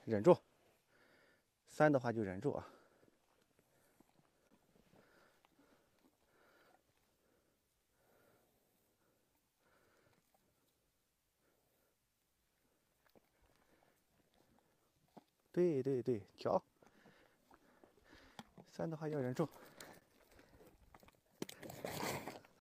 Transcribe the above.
忍住；3的话就忍住啊。对对对，调。3的话要忍住。